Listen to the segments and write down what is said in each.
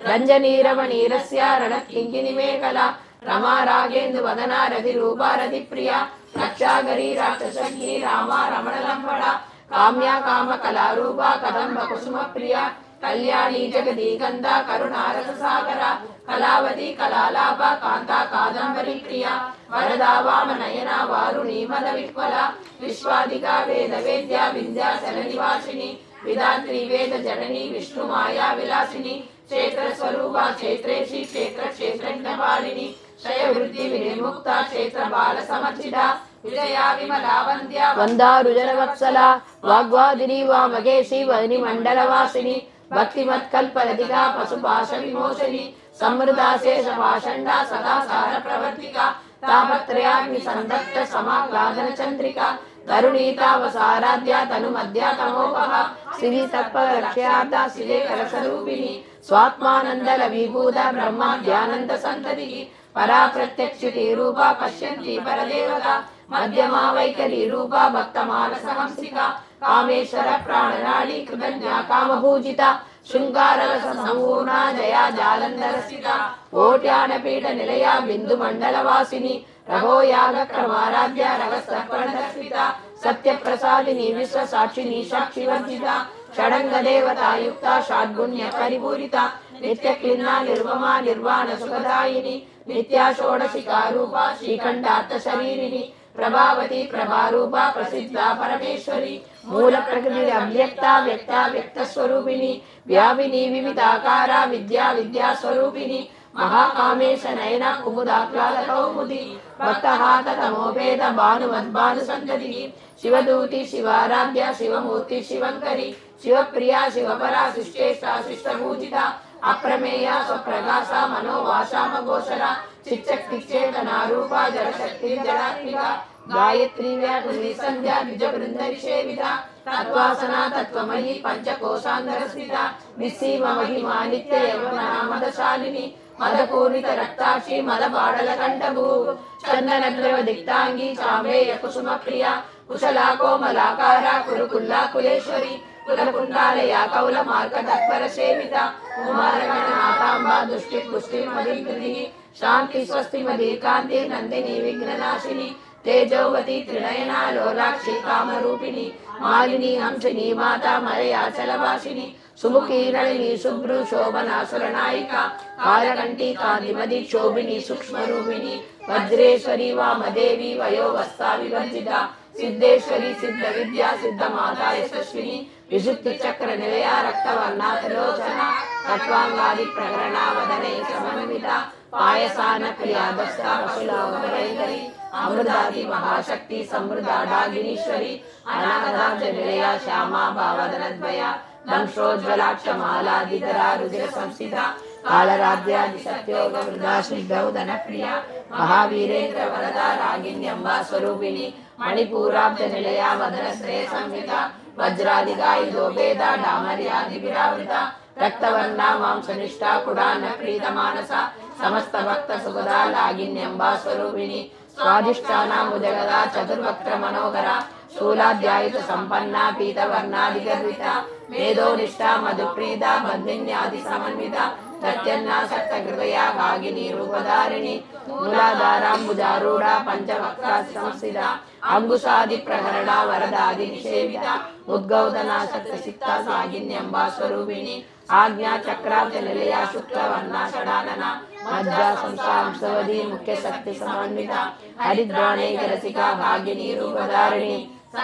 रंजनीरवनीरस्य रणकिङ्किणिमेखला रमा रागेन्दु वदना रतिरूपा रतिप्रिया रक्षागरी राक्षसखी रामा रमणलम्बडा काम्या कामकलारूपा कदम्ब कुसुमप्रिया कल्याणी जगदीगन्धा करुणारससागरा कलावती कलालापा कांता कादंबरी प्रिया वरदा वामनयना वारुणी मदविह्वला विश्वादिका वेदवेद्या विंध्याचलनिवासिनी विधात्री वेद जननी विष्णुमाया विलासिनी क्षेत्र स्वरूपा क्षेत्रेशी क्षेत्र क्षेत्रज्ञपालिनी क्षयवृद्धि विनिर्मुक्ता क्षेत्र बाल समर्चिता विजया विमला वन्द्या वन्दारुजनवत्सला वाग्वादिनी वामकेशी वनिमण्डलवासिनी भक्तिमत्कल्पलतिका पशुपाश विमोचनी समृद्धा शेषभाषण्डा सदा सार प्रवर्तिका तापत्रयाग्नि संदग्ध समाह्लादन चंद्रिका तरुणीतावसाराध्या तनुमध्या तमोपहा श्री तत्परक्ष्याता श्री कलसरूपिणी स्वात्मानंदल विभूता ब्रह्माद्यानंद संतति परा प्रत्यक्षिति रूपा पश्यन्ति परदेवता मध्यमा वैखरी रूपा भक्तमानसहंसिका कामेश्वर प्राणनाडी कृतज्ञा कामभूजिता शृंगाररस संपूर्णा जया जालंधरस्थिता कोट्यानपीठ निलया बिंदु मंडलवासिनी रघो याग क्रमाराध्या रगस्तर्पणदर्शिता सत्यप्रसादिनी विश्व साक्षिनी साक्षिवर्जिता षडंग देवता युक्ता षड्गुण्य परिपूरिता नित्य क्लिन्ना निर्वमा निर्वाण सुखदायिनी नित्या षोडशिका रूपा श्रीखंडार्थ शरीरिणी प्रभावती प्रभारूपा प्रसिद्धा परमेश्वरी मूल प्रकृति अव्यक्ता व्यक्ता व्यक्त स्वरूपिणी व्यापिनी विविधाकारा विद्या विद्या स्वरूपिणी महाकामेश नयना कुमुदाह्लाद कौमुदी भक्तहात तमोभेद भानुमद्भानु संतति शिवदूति शिवाराध्या शिवमूर्ति शिवंकरी शिवप्रिया शिवपरा शिष्टेष्टा शिष्टपूजिता अप्रमेया स्वप्रकाशा मनोवाचामघोषरा चिच्चक्तिचेतना रूपा जलशक्ति जलात्मिका गायत्री व्याकुली संध्या द्विजवृंदनिषेविता तत्वासना तत्वमयी पंचकोशांतरस्थिता निस्सीम महिमा नित्य यौवना मदशालिनी मदपूर्णित रक्ताक्षी मदपाडल कंठभू चंदनद्रव दिक्तांगी चाम्रेय कुसुम प्रिया कुशला कोमलाकारा कुरुकुल्ला कुलेश्वरी कुलकुंडालया कौल मार्ग तत्पर सेविता कुमारगणनाथांबा दुष्टि पुष्टि मदिकृतिः शांति स्वस्ति मदीकांति नंदिनी विघ्ननाशिनी तेजोवती त्रिनयना लोलाक्षी कामरूपिणी मालिनी हंसिनी माता मलयाचलवासिनी सुमुखी नलिनी शुभ्रू शोभना सुरनायिका कालकंठी कांतिमती शोभिनी सूक्ष्मरूपिणी वज्रेश्वरी वामदेवी वयोवस्था विवर्जिता सिद्धेश्वरी सिद्ध विद्या सिद्ध माता यशस्विनी विशुद्धि चक्र निलया रक्तवर्णा त्रिलोचना तत्वांगादि प्रकरणा वदने समन्विता पायसान प्रिया दस्ता वसुलावैकरी अमृतादि महाशक्ति समृद्धा डागिनीश्वरी अनागराज निलया श्यामा भावदनद्वया दंशोज्वलाक्षमालादिधरा रुधिर संस्थिता कालराध्यादि सत्योग वृद्धा श्रीगौदन प्रिया महावीरेन्द्र वरदा रागिन्यंबा स्वरूपिणी मणिपूराब्ज निलया वदन श्रेय संहिता वज्रादिगायुधोभेदा डामर्यादि विरावृता रक्तवर्णा मांसनिष्ठा कुडान प्रीतमानसा समस्त भक्त सुखदा लागिन्यंबा स्वरूपिणी स्वादिष्टाना मुजगदा चतुर्वक्त्र मनोहरा स्थूलाध्यायुत संपन्ना पीतवर्णादिगर्विता मेधोनिष्ठा मधुप्रीता बन्धिन्यादि समन्विता प्रत्यन्ना सप्तहृदया भागिनी रूपधारिणी मूलाधाराम्बुजारूढ़ा पंचवक्त्रा संस्थिता अंकुशादि प्रकरणा वरदादि निषेविता उद्गौदना सप्तसिक्ता सागिन्यंबा स्वरूपिणी आज्ञा चक्राब्ज निलया शुक्लवर्णा षडानना मज्जा संसांसवदी मुख्य शक्ति समन्विता हरिद्राणैक रसिका भागिनी रूपधारिणी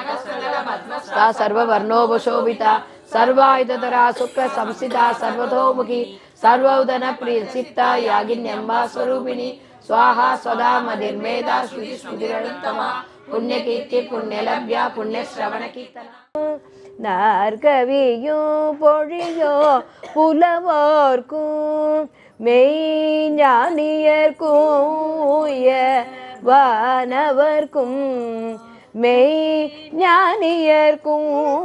सा सर्ववर्णोपशोभिता सर्वायुधरा शुक्ल संस्थिता सर्वतोमुखी सर्वोदन प्रियसिक्ता यागिन्यंबा स्वरूपिणी स्वाहा स्वदा मदिर्मेधा श्रुति स्मृतिरुत्तमा पुण्यकीर्ति पुण्यलभ्या पुण्यश्रवण कीर्तना நார்கவியும் பொழியோ புலவோர்க்கும் மெய்ஞானியர்க்கும் வானவர்க்கும் மெய்ஞானியர்க்கும்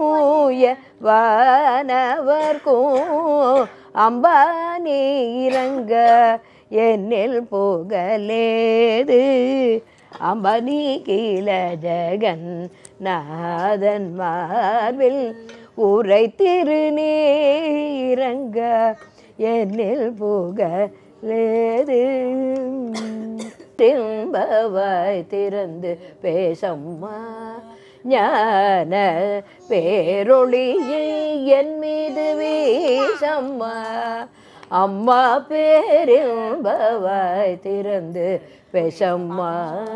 வானவர்க்கும் அம்பானி இறங்க என்னில் புகழேது அம்பனி கீழ ஜகன் நாதன் மார்பில் உரை திருநீரங்க என்னில் புகழேது. திரும்பவாய் திறந்து பேசம்மா ஞான பேரொளியை என் மீது வீசம்மா. அம்மா பேரின்பவாய் திறந்து பேசம்மா.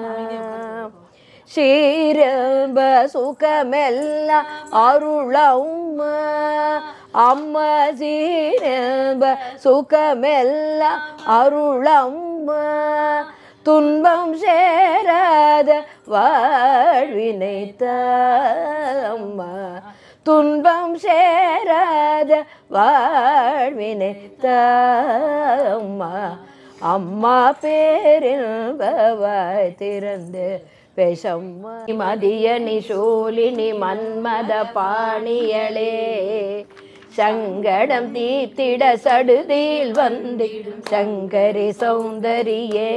ஸ்ரீரம்ப சுகமெல்லாம் அருளம்மா. அம்மா ஸ்ரீரம்ப சுகமெல்லாம் அருளம்மா. துன்பம் சேராத வாழ்வினை தாம்மா. துன்பம் சேராத வாழ்வினை தாம்மா. அம்மா பேரின்பவாய் திறந்து பேசம்மா. மதியனி சூலினி மன்மத பாணியளே சங்கடம் தீத்திட சடுதியில் வந்திடும் சங்கரி சௌந்தரியே.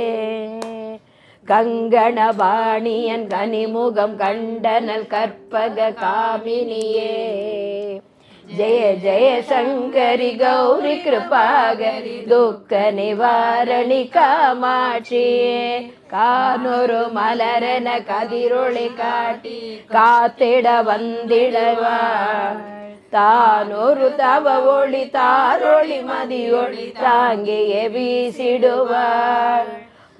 கங்கணபாணியன் கனிமுகம் கண்டனல் கற்பக காமினியே. ஜெய ஜெய சங்கரி கௌரி கிருபாகரி துக்க நிவாரணி காமாட்சியே. கானொரு மலரென கதிரொளி காட்டி காத்திட வந்திடவா. தானொரு தவ ஒளி தாரொளி மதியொளி தாங்கிய வீசிடுவாள்.